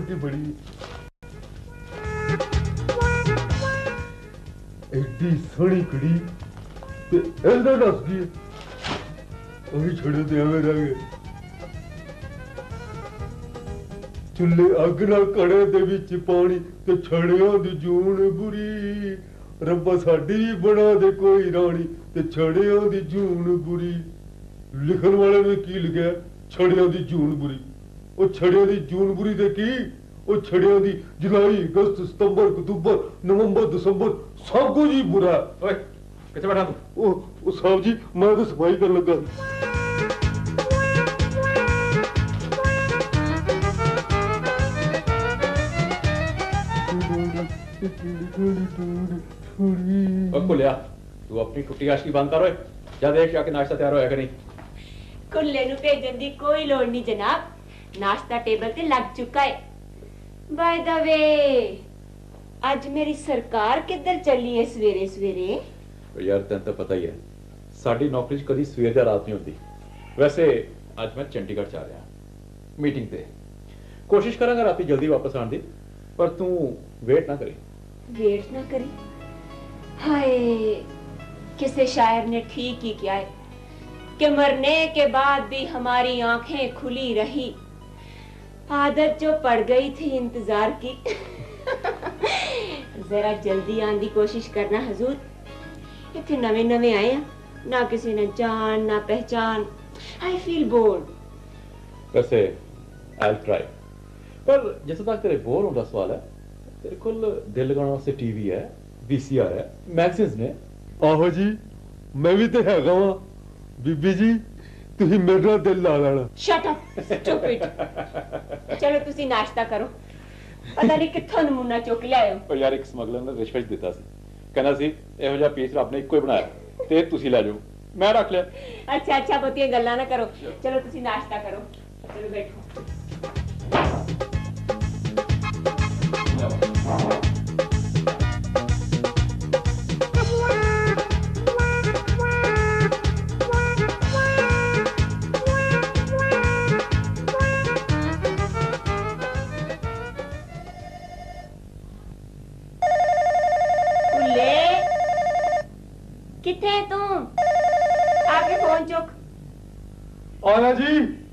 वर्गी बड़ी एडी सोहनी कुड़ी ते एंदा दस गई अभी छड़े ते एवें रह गए चुल्ले अग ना कड़े दे विच पानी ते छड़ियां दी जून बुरी रब्बा साडी भी बना दे कोई रानी ते छड़ियां दी जून बुरी लिखण वाले ने की लिखिया छड़ियां दी जून बुरी ओ छड़ियां दी जून बुरी ते की ओ छड़ियां दी जुलाई अगस्त सितंबर अक्तूबर नवंबर दिसंबर सब कुछ ही बुरा ओए किथे बैठा तू ओ साहब जी मैं तो सफाई करन लगा कुलिया तू अपनी टुट्टी आशकी बंद कर जा देख जाके नाश्ता तैयार होया कि नहीं कुल्ले नु भेजन दी कोई लोड़ नहीं जनाब नाश्ता टेबल ते लग चुका है बाय द वे आज मेरी सरकार किधर चली है सवेरे सवेरे यार तैਨੂੰ ਤਾਂ ਪਤਾ ਹੀ ਹੈ ਸਾਡੀ ਨੌਕਰੀ 'ਚ ਕਦੀ ਸਵੇਰ ਜਾਂ ਰਾਤ ਨਹੀਂ ਹੁੰਦੀ ਵੈਸੇ ਅੱਜ ਮੈਂ ਚੰਡੀਗੜ੍ਹ ਜਾ ਰਿਹਾ ਮੀਟਿੰਗ ਤੇ ਕੋਸ਼ਿਸ਼ ਕਰਾਂਗਾ ਰਾਤੀ ਜਲਦੀ ਵਾਪਸ ਆਉਣ ਦੀ पर तू वेट ना करी हाय किसी शायर ने ठीक ही किया है कि मरने के बाद भी हमारी आंखें खुली रही आदत जो पड़ गई थी इंतजार की जरा जल्दी आने की कोशिश करना हुजूर इतने नवे नवे आए हैं ना किसी ने जान ना पहचान आई फील बोर्ड वैसे आई ट्राई पर जिस तक तेरे बोर होने का सवाल है तेरे को दिल लगाने वास्ते टीवी है वीसीआर है मैगजीन्स ने आहो जी मैं भी तो हैगा वा बीबी जी तुसी मेरा दिल ला लेना शट अप स्टूपिड चलो तुसी नाश्ता करो पता नहीं कित्थों नमूना चुक लियाओ पर यार एक स्मगलर ने रिश्वत दिता सी कहना सी ਇਹੋ ਜਿਹਾ ਪੀਸ ਰੱਬ ਨੇ ਇੱਕੋ ਹੀ ਬਣਾਇਆ ਤੇ ਤੁਸੀਂ ਲੈ ਜਾਓ ਮੈਂ ਰੱਖ ਲਿਆ अच्छा अच्छा ਬਹੁਤੀਆਂ ਗੱਲਾਂ ਨਾ ਕਰੋ ਚਲੋ ਤੁਸੀਂ ਨਾਸ਼ਤਾ ਕਰੋ ਚਲੋ ਬੈਠੋ किथे है तू आके फोन चुक आना जी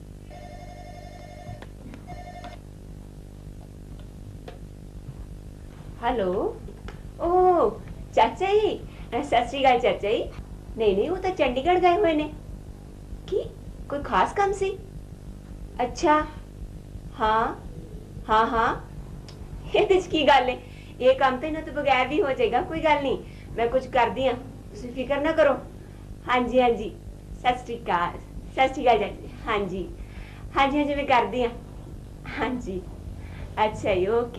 हेलो ओह चाचा जी सत श्री अकाल चाचा जी नहीं वो तो चंडीगढ़ गए हुए ने की कोई खास काम सी अच्छा हाँ हाँ हाँ ये की गल है ये काम तो इन्हों तो बगैर भी हो जाएगा कोई गल नहीं मैं कुछ कर दी हाँ तुम फिक्र ना करो हाँ जी सत श्री अकाल चाचा जी हाँ जी हाँ जी मैं कर दी हाँ जी अच्छा जी ओके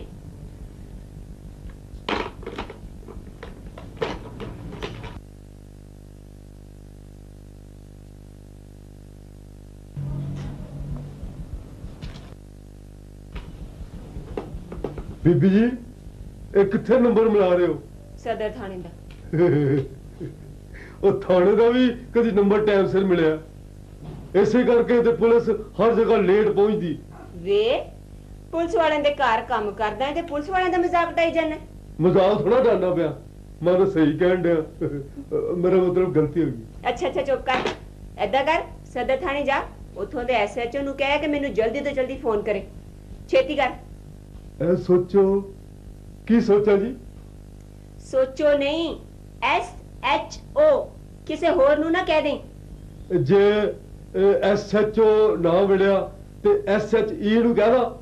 बीबी जी एक किथे नंबर मिला रहे हो सदर थाने दा ਉਹ ਥਾਣੇ ਦਾ ਵੀ ਕਦੀ ਨੰਬਰ ਟਾਈਮ ਸਿਰ ਮਿਲਿਆ ਇਸੇ ਕਰਕੇ ਤੇ ਪੁਲਿਸ ਹਰ ਜਗ੍ਹਾ ਲੇਟ ਪਹੁੰਚਦੀ ਵੇ ਪੁਲਿਸ ਵਾਲਿਆਂ ਦੇ ਘਰ ਕੰਮ ਕਰਦਾ ਤੇ ਪੁਲਿਸ ਵਾਲਿਆਂ ਦਾ ਮਜ਼ਾਕ ਉਡਾਈ ਜਾਂਦਾ ਮਜ਼ਾਕ ਥੋੜਾ ਡਾਂਦਾ ਪਿਆ ਮੈਂ ਤਾਂ ਸਹੀ ਕਹਿਣ ਡਿਆ ਮੇਰਾ ਮਤਲਬ ਗਲਤੀ ਹੋ ਗਈ ਅੱਛਾ ਚੁੱਪ ਕਰ ਐਦਾਂ ਕਰ ਸਦਰ ਥਾਣੇ ਜਾ ਉਥੋਂ ਦੇ ਐਸਐਚਓ ਨੂੰ ਕਹਿ ਕਿ ਮੈਨੂੰ ਜਲਦੀ ਤੋਂ ਜਲਦੀ ਫੋਨ ਕਰੇ ਛੇਤੀ ਕਰ ਐ ਸੋਚੋ ਕੀ ਸੋਚਾਂ ਜੀ ਸੋਚੋ ਨਹੀਂ SHO ਕਿਸੇ ਹੋਰ ਨੂੰ ਨਾ ਕਹਿ ਦੇ ਜੇ SHO ਨਾ ਮਿਲਿਆ ਤੇ SHE ਨੂੰ ਕਹਿ ਦਾ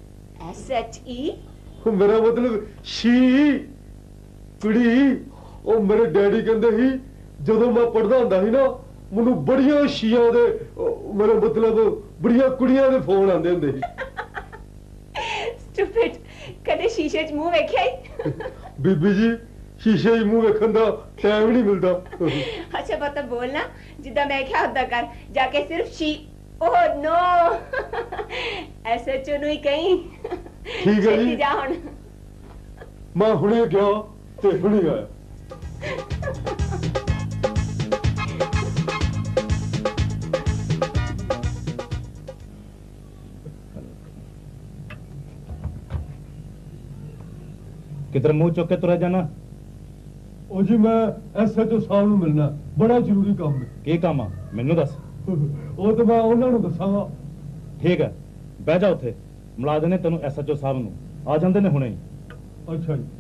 SHE ਮੇਰਾ ਮਤਲਬ ਸ਼ੀ ਕੁੜੀ ਉਹ ਮੇਰੇ ਡੈਡੀ ਕਹਿੰਦੇ ਸੀ ਜਦੋਂ ਮੈਂ ਪੜਦਾ ਹੁੰਦਾ ਸੀ ਨਾ ਮੈਨੂੰ ਬੜੀਆਂ ਸ਼ੀਆਂ ਦੇ ਮੇਰਾ ਮਤਲਬ ਬੜੀਆਂ ਕੁੜੀਆਂ ਦੇ ਫੋਨ ਆਉਂਦੇ ਹੁੰਦੇ ਸੀ ਸਟੂਪਿਡ ਕਦੇ ਸ਼ੀਸ਼ੇ 'ਚ ਮੂੰਹ ਵੇਖਿਆ ਹੀ ਬੀਬੀ ਜੀ शीशे ही मुंह वेखन दा टाइम नहीं मिलता अच्छा पता बोलना जिदा मैं क्या उदा कर जाके सिर्फ शी ओह नो SHO नु ही कहीं ठीक है जी जा हुन मैं हुणे गया ते हुणे आया किधर मुंह चुक के तुरा जाना? ओ जी मैं SHO साहब ਨੂੰ ਮਿਲਣਾ, ਬੜਾ ਜ਼ਰੂਰੀ ਕੰਮ ਹੈ। ਕੀ ਕੰਮ ਆ ਮੈਨੂੰ ਦੱਸ। ਉਹ ਤਾਂ ਮੈਂ ਉਹਨਾਂ ਨੂੰ ਦੱਸਾਂਗਾ। ਠੀਕ ਹੈ, ਬਹਿ ਜਾ ਉੱਥੇ, ਮਿਲਾ ਦੇਣੇ ਤੈਨੂੰ SHO ਸਾਹਿਬ ਨੂੰ, ਆ ਜਾਂਦੇ ਨੇ ਹੁਣੇ ਹੀ। ਅੱਛਾ ਜੀ।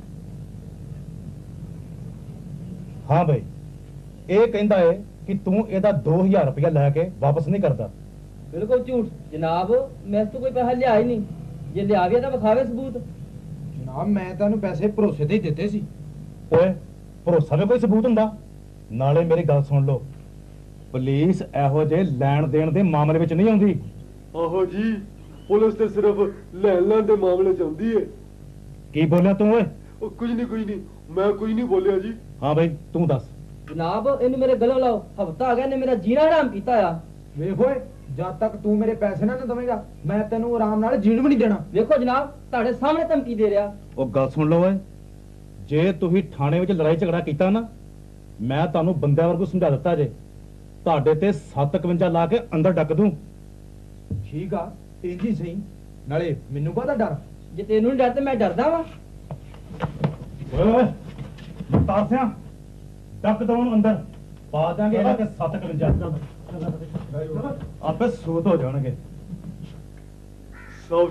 ਹਾਂ ਬਈ, ਇਹ ਕਹਿੰਦਾ ਏ ਕਿ ਤੂੰ ਇਹਦਾ 2000 ਰੁਪਇਆ ਲੈ ਕੇ ਵਾਪਸ ਨਹੀਂ ਕਰਦਾ। बिल्कुल झूठ जनाब, मैं तो कोई पैसा लिया ही नहीं। जे लिया गया तो विखावे सबूत। ਜਨਾਬ ਮੈਂ ਤੁਹਾਨੂੰ ਪੈਸੇ ਭਰੋਸੇ ਤੇ ਹੀ ਦਿੱਤੇ ਸੀ। ਓਏ ਭਰੋਸਾ ਵੀ ਕੋਈ ਸਬੂਤ ਹੁੰਦਾ? ਨਾਲੇ ਮੇਰੀ ਗੱਲ ਸੁਣ ਲਓ, ਪੁਲਿਸ ਇਹੋ ਜਿਹੇ ਲੈਣ ਦੇਣ ਦੇ ਮਾਮਲੇ ਵਿੱਚ ਨਹੀਂ ਆਉਂਦੀ। ਆਹੋ ਜੀ, ਪੁਲਿਸ ਤੇ ਸਿਰਫ ਲੈਣ ਦੇ ਮਾਮਲੇ ਚ ਆਉਂਦੀ ਹੈ। ਕੀ ਬੋਲਿਆ ਤੂੰ ਓਏ? ਉਹ ਕੁਝ ਨਹੀਂ, ਮੈਂ ਕੋਈ ਨਹੀਂ ਬੋਲਿਆ ਜੀ। ਹਾਂ ਬਈ ਤੂੰ ਦੱਸ। जनाब इन मेरे गले लाओ, हफ्ता आ गया ने मेरा जीना हराम किया आ। ਵੇਖ ਓਏ, ਜਦ ਤੱਕ ਤੂੰ ਮੇਰੇ ਪੈਸੇ ਨਾ ਦੇਵੇਂਗਾ ਮੈਂ ਤੈਨੂੰ ਆਰਾਮ ਨਾਲ ਜੀਣ ਵੀ ਨਹੀਂ ਦੇਣਾ। देखो जनाब ਤੁਹਾਡੇ ਸਾਹਮਣੇ ਧਮਕੀ ਦੇ ਰਿਹਾ। ਉਹ ਗੱਲ ਸੁਣ ਲਓ ਓਏ, ਜੇ ਤੁਸੀਂ ਥਾਣੇ ਵਿੱਚ ਲੜਾਈ ਝਗੜਾ ਕੀਤਾ ਨਾ, ਮੈਂ ਤੁਹਾਨੂੰ ਬੰਦਿਆਂ ਵਾਂਗੂ ਸਮਝਾ ਦਿੱਤਾ ਜੇ, ਤੁਹਾਡੇ ਤੇ 751 ਲਾ ਕੇ ਅੰਦਰ ਡੱਕ ਦੂੰ। ਠੀਕ ਆ, ਇੰਜ ਹੀ ਸਹੀ। ਨਾਲੇ ਮੈਨੂੰ ਕਾਹਦਾ ਡਰ? ਜੇ ਤੈਨੂੰ ਨਹੀਂ ਡਰ ਤੇ ਮੈਂ ਡਰਦਾ ਵਾਂ। ਓਏ ਮੁਖਤਾਰ ਸਿਆ, ਡੱਕ ਦੋ ਉਹਨੂੰ ਅੰਦਰ, ਪਾ ਦਾਂਗੇ ਇਹਨਾਂ ਕੇ 751। ਆਪੇ ਸੂਤ ਹੋ ਜਾਣਗੇ। ਸਾਹਿਬ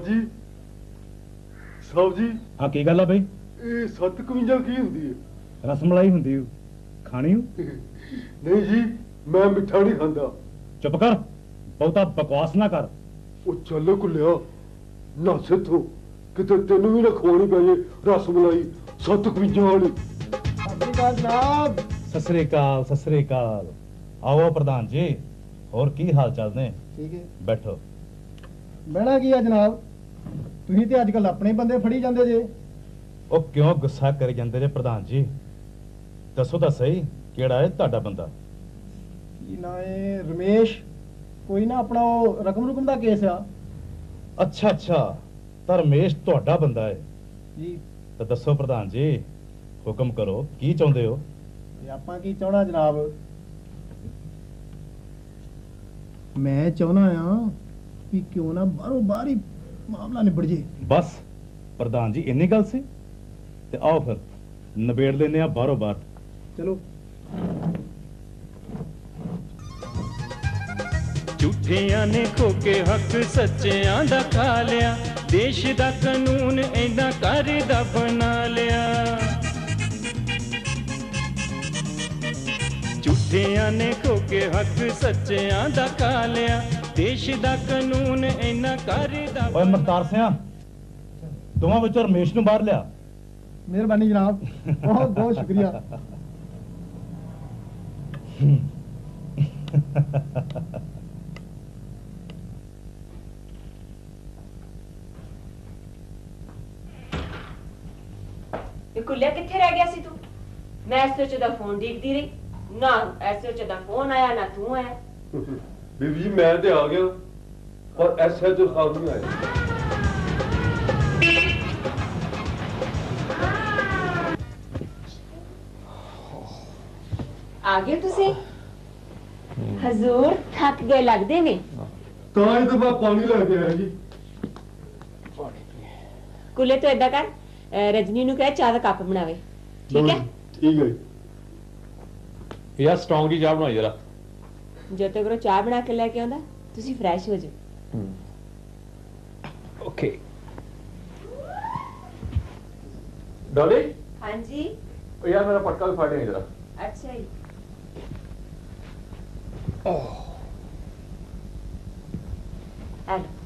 ਜੀ ਹਾਂ ਕੀ ਗੱਲ ਆ ਬਈ? ਇਹ 751 ਕੀ ਹੁੰਦੀ ਹੈ? ਰਸਮਲਾਈ ਹੁੰਦੀ ਓ, ਖਾਣੀ ਓ? ਨਹੀਂ ਜੀ, ਮੈਂ ਮਿੱਠਾ ਨਹੀਂ ਖਾਂਦਾ। ਚੁੱਪ ਕਰ, ਬਹੁਤਾ ਬਕਵਾਸ ਨਾ ਕਰ। ਉਹ ਚੱਲ ਕੁਲਿਆ ਨਾ ਸਿੱਥੋ, ਕਿਤੇ ਤੈਨੂੰ ਵੀ ਨਾ ਖਵਾਉਣੀ ਪੈ ਜੇ ਰਸਮਲਾਈ 751 ਵਾਲੀ। ਜਨਾਬ ਸਤਿ ਸ੍ਰੀ ਅਕਾਲ, ਸਤਿ ਸ੍ਰੀ ਅਕਾਲ। ਆਓ ਪ੍ਰਧਾਨ ਜੀ, ਹੋਰ ਕੀ ਹਾਲ ਚਾਲ ਨੇ? ਠੀਕ ਹੈ। ਬੈਠੋ। ਬਹਿਣਾ ਕੀ ਆ ਜਨਾਬ, ਤੁਸੀਂ ਤੇ ਅੱਜ ਕੱਲ ਆਪਣੇ ਬੰਦੇ ਫੜੀ ਜਾਂਦੇ ਜੇ। ਉਹ ਕਿਉਂ ਗੁੱਸਾ ਕਰੀ ਜਾਂਦੇ ਨੇ ਪ੍ਰਧਾਨ ਜੀ? ਦੱਸੋ ਤਾਂ ਸਹੀ, ਕਿਹੜਾ ਹੈ ਤੁਹਾਡਾ ਬੰਦਾ? ਕੀ ਨਾ ਇਹ ਰਮੇਸ਼, ਕੋਈ ਨਾ ਆਪਣਾ ਉਹ ਰਕਮ ਦਾ ਕੇਸ ਆ। ਅੱਛਾ ਅੱਛਾ, ਤਾਂ ਰਮੇਸ਼ ਤੁਹਾਡਾ ਬੰਦਾ ਹੈ ਜੀ। ਤਾਂ ਦੱਸੋ ਪ੍ਰਧਾਨ ਜੀ, ਹੁਕਮ ਕਰੋ, ਕੀ ਚਾਹੁੰਦੇ ਹੋ? ਤੇ ਆਪਾਂ ਕੀ ਚਾਹਣਾ ਜਨਾਬ? ਮੈਂ ਚਾਹਣਾ ਆ ਵੀ ਕਿਉਂ ਨਾ ਬਾਹਰੋਂ ਬਾਹਰ ਹੀ ਮਾਮਲਾ ਨਿਬੜ ਜੇ। ਬਸ ਪ੍ਰਧਾਨ ਜੀ ਇੰਨੀ ਗੱਲ ਸੀ, ਤੇ ਆਓ ਫਿਰ ਨਿਬੇੜ ਲੈਨੇ ਆ ਬਾਹਰੋਂ ਬਾਹਰ। ਚਲੋ। ਝੂਠਿਆਂ ਨੇ ਖੋ ਕੇ ਹੱਕ ਸੱਚਿਆਂ ਦਾ ਖਾ ਲਿਆ, ਦੇਸ਼ ਦਾ ਕਾਨੂੰਨ ਇੰਨਾ ਕਰਦਾ ਬਣਾ ਲਿਆ। ਝੂਠਿਆਂ ਨੇ ਖੋ ਕੇ ਹੱਕ ਸੱਚਿਆਂ ਦਾ ਖਾ ਲਿਆ, ਦੇਸ਼ ਦਾ ਕਾਨੂੰਨ ਇੰਨਾ ਕਰਦਾ। ਓਏ ਮੁਖਤਾਰ ਸਿਆ, ਦੋਵਾਂ ਵਿੱਚੋਂ ਰਮੇਸ਼ ਨੂੰ ਬਾਹਰ ਲਿਆ। ਮਿਹਰਬਾਨੀ ਜਨਾਬ, ਬਹੁਤ ਬਹੁਤ ਸ਼ੁਕਰੀਆ। ਇਹ ਕੁੱਲਿਆ ਕਿੱਥੇ ਰਹਿ ਗਿਆ ਸੀ ਤੂੰ? ਮੈਂ SHO ਦਾ ਫੋਨ ਦੇਖਦੀ ਰਹੀ, ਨਾ SHO ਦਾ ਫੋਨ ਆਇਆ ਨਾ ਤੂੰ ਆਇਆ। ਬੀਬੀ ਜੀ ਮੈਂ ਤੇ ਆ ਗਿਆ, ਪਰ SHO ਸਾਹਿਬ ਨਹੀਂ ਆਏ। ਆ ਗਏ ਤੁਸੀਂ? ਹਜ਼ੂਰ ਥੱਕ ਗਏ ਲੱਗਦੇ ਨੇ। ਤਾਂ ਹੀ ਤਾਂ ਮੈਂ ਪਾਣੀ ਲੈ ਕੇ ਆਇਆ ਜੀ। ਕੁੱਲੇ ਤੋਂ ਏਦਾਂ ਕਰ, ਰਜਨੀ ਨੂੰ ਕਹਿ ਚਾਹ ਦਾ ਕੱਪ ਬਣਾਵੇ, ਠੀਕ ਹੈ? ਠੀਕ ਹੈ। ਯਾਰ ਸਟਰੋਂਗ ਜੀ ਚਾਹ ਬਣਾਈ ਜਰਾ। ਜਦ ਤੱਕ ਉਹ ਚਾਹ ਬਣਾ ਕੇ ਲੈ ਕੇ ਆਉਂਦਾ ਤੁਸੀਂ ਫਰੈਸ਼ ਹੋ ਜਾਓ। ਓਕੇ ਡੋਲੀ, ਹਾਂਜੀ। ਉਹ ਯਾਰ ਮੇਰਾ ਪਟਕਾ ਵੀ ਫੜ ਨਹੀਂ ਜਰਾ। ਅੱਛਾ ਜੀ। ਆ ਲਓ।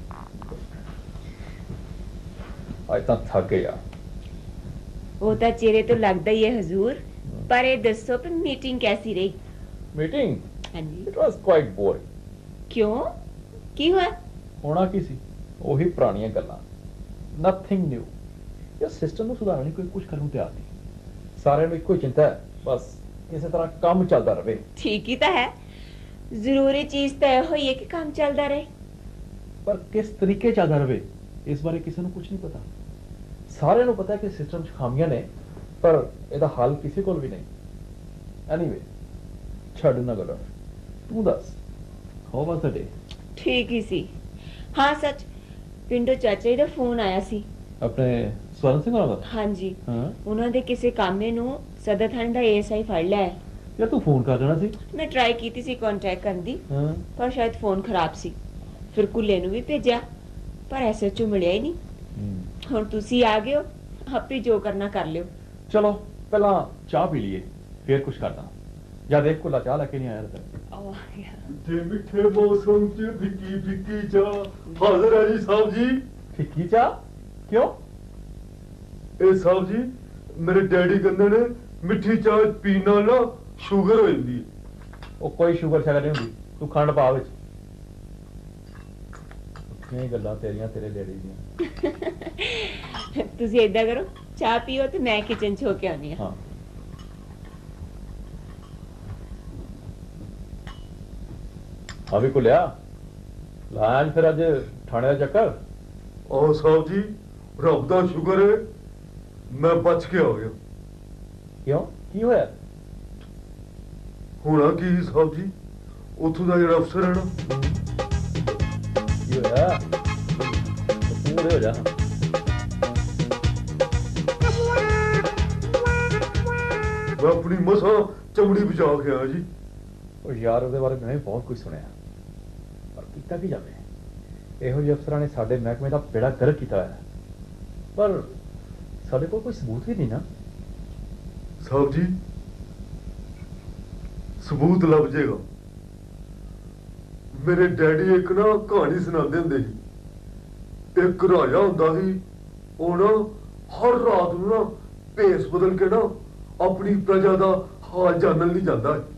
ਅੱਜ ਤਾਂ ਥੱਕ ਗਏ ਯਾਰ। ਉਹ ਤਾਂ ਚਿਹਰੇ ਤੋਂ ਲੱਗਦਾ ਹੀ ਹੈ ਹਜ਼ੂਰ, ਪਰ ਇਹ ਦੱਸੋ ਕਿ ਮੀਟਿੰਗ ਕੈਸੀ ਰਹੀ? ਮੀਟਿੰਗ ਹਾਂਜੀ। It was quite boring. ਕਿਉਂ, ਕੀ ਹੋਇਆ? ਹੋਣਾ ਕੀ ਸੀ, ਉਹੀ ਪੁਰਾਣੀਆਂ ਗੱਲਾਂ, ਨਥਿੰਗ ਨਿਊ। ਇਹ ਸਿਸਟਮ ਨੂੰ ਸੁਧਾਰਨ ਲਈ ਕੋਈ ਕੁਝ ਕਰਨ ਨੂੰ ਤਿਆਰ ਨਹੀਂ। ਸਾਰਿਆਂ ਨੂੰ ਇੱਕੋ ਹੀ ਚਿੰਤਾ ਹੈ, ਬਸ ਕਿਸੇ ਤਰ੍ਹਾਂ ਕੰਮ ਚੱਲਦਾ ਰਹੇ। ਠੀਕ ਹੀ ਤਾਂ ਹੈ, ਜ਼ਰੂਰੀ ਚੀਜ਼ ਤਾਂ ਇਹੋ ਹੀ ਹੈ ਕਿ ਕੰਮ ਚੱਲਦਾ ਰਹੇ। ਪਰ ਕਿਸ ਤਰੀਕੇ ਚੱਲਦਾ ਰਹੇ, ਇਸ ਬਾਰੇ ਕਿਸੇ ਨੂੰ ਕੁਝ ਨਹੀਂ ਪਤਾ। ਸਾਰਿਆਂ ਨੂੰ ਪਤਾ ਹੈ ਕਿ ਸਿਸਟਮ 'ਚ ਖਾਮੀਆਂ ਨੇ, ਪਰ ਇਹਦਾ ਹੱਲ ਕਿਸੇ ਕੋਲ ਵੀ ਨਹੀਂ। ਐਨੀਵੇ ਛੱਡ ਨਾ ਗੱਲ, ਤੂੰ ਦੱਸ, ਹਾਊ ਵਾਸ ਦ ਡੇ? ਠੀਕ ਹੀ ਸੀ। ਹਾਂ ਸੱਚ, ਪਿੰਡੋਂ ਚਾਚਾ ਜੀ ਦਾ ਫੋਨ ਆਇਆ ਸੀ, ਆਪਣੇ ਸਵਰਨ ਸਿੰਘ ਹੋਣਾ ਦਾ? ਹਾਂਜੀ, ਹਾਂ ਉਹਨਾਂ ਦੇ ਕਿਸੇ ਕਾਮੇ ਨੂੰ ਸਦਰ ਥਾਣੇ ਦਾ ਏਐਸਆਈ ਫੜ ਲਿਆ ਹੈ। ਯਾਰ ਤੂੰ ਫੋਨ ਕਰ ਦੇਣਾ ਸੀ। ਮੈਂ ਟਰਾਈ ਕੀਤੀ ਸੀ ਕੰਟੈਕਟ ਕਰਨ ਦੀ, ਹਾਂ ਪਰ ਸ਼ਾਇਦ ਫੋਨ ਖਰਾਬ ਸੀ। ਫਿਰ ਕੁੱਲੇ ਨੂੰ ਵੀ ਭੇਜਿਆ, ਪਰ ਐਸਐਚਓ ਮਿਲਿਆ ਹੀ ਨਹੀਂ। ਹੁਣ ਤੁਸੀਂ ਆ ਗਏ ਹੋ, ਆਪੇ ਜੋ ਕਰਨਾ ਕਰ ਲਿਓ। ਚਲੋ ਪਹਿਲਾਂ ਚਾਹ ਪੀ ਲਈਏ, ਫਿਰ ਕੁਝ ਕਰਦਾ। ਜਦ ਇੱਕ ਕੁੱਲਾ ਚਾਹ ਲੈ ਕੇ ਨਹੀਂ ਆਇਆ ਤੱਕ। ਆ ਗਿਆ। ਤੇ ਮਿੱਠੇ ਮੌਸਮ ਚ ਫਿੱਕੀ ਫਿੱਕੀ ਚਾਹ ਹਾਜ਼ਰ ਹੈ ਜੀ ਸਾਹਿਬ ਜੀ। ਫਿੱਕੀ ਚਾਹ ਕਿਉਂ? ਇਹ ਸਾਹਿਬ ਜੀ ਮੇਰੇ ਡੈਡੀ ਕਹਿੰਦੇ ਨੇ ਮਿੱਠੀ ਚਾਹ ਪੀਣ ਨਾਲ ਨਾ ਸ਼ੂਗਰ ਹੋ ਜਾਂਦੀ ਹੈ। ਉਹ ਕੋਈ ਸ਼ੂਗਰ ਸ਼ਾਗਰ ਨਹੀਂ ਹੁੰਦੀ, ਤੂੰ ਖੰਡ ਪਾ ਵਿੱਚ। ਇਹ ਗੱਲਾਂ ਤੇਰੀਆਂ ਤੇਰੇ ਡੈਡੀ ਦੀਆਂ। ਤੁਸੀਂ ਏਦਾਂ ਕਰੋ, ਚਾਹ ਪੀਓ ਤੇ ਮੈਂ ਕਿਚਨ ਚ ਹੋ ਕੇ ਆਉਣੀ ਆ। ਹਾਂ ਆ ਵੀ ਕੁਲਿਆ ਲਾਇਆ ਅੱਜ ਫਿਰ ਅੱਜ ਥਾਣੇ ਦਾ ਚੱਕਰ। ਆਹ ਸਾਹਿਬ ਜੀ ਰੱਬ ਦਾ ਸ਼ੁਕਰ ਹੈ ਮੈਂ ਬਚ ਕੇ ਆ ਗਿਆ। ਕਿਉਂ ਕੀ ਹੋਇਆ? ਹੋਣਾ ਕੀ ਸਾਹਿਬ ਜੀ, ਉੱਥੋਂ ਦਾ ਜਿਹੜਾ ਅਫਸਰ ਹੈ ਨਾ, ਕੀ ਹੋਇਆ? ਪੂਰੇ ਹੋ ਜਾ। ਮੈਂ ਆਪਣੀ ਮਸਾਂ ਚਮੜੀ ਬਚਾ ਕੇ ਆਇਆ ਜੀ। ਉਹ ਯਾਰ ਉਹਦੇ ਬਾਰੇ ਮੈਂ ਵੀ ਬਹੁਤ ਕੁਝ ਸੁਣਿਆ, ਪਰ ਕੀਤਾ ਕੀ ਜਾਵੇ। ਇਹੋ ਜਿਹੇ ਅਫਸਰਾਂ ਨੇ ਸਾਡੇ ਮਹਿਕਮੇ ਦਾ ਬੇੜਾ ਗਰਕ ਕੀਤਾ ਹੋਇਆ, ਪਰ ਸਾਡੇ ਕੋਲ ਕੋਈ ਸਬੂਤ ਵੀ ਨਹੀਂ ਨਾ। ਸਾਹਿਬ ਜੀ ਸਬੂਤ ਲੱਭ ਜਾਏਗਾ। ਮੇਰੇ ਡੈਡੀ ਇੱਕ ਨਾ ਕਹਾਣੀ ਸੁਣਾਉਂਦੇ ਹੁੰਦੇ ਸੀ। ਇੱਕ ਰਾਜਾ ਹੁੰਦਾ ਸੀ, ਉਹ ਨਾ ਹਰ ਰਾਤ ਨੂੰ ਨਾ ਭੇਸ ਬਦਲ ਕੇ ਨਾ ਆਪਣੀ ਪ੍ਰਜਾ ਦਾ ਹਾਲ ਜਾਣਨ ਲਈ ਜਾਂਦਾ ਹੈ।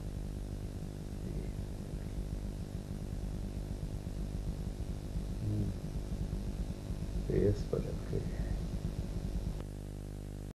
ਇਸ ਬਦਲ ਕੇ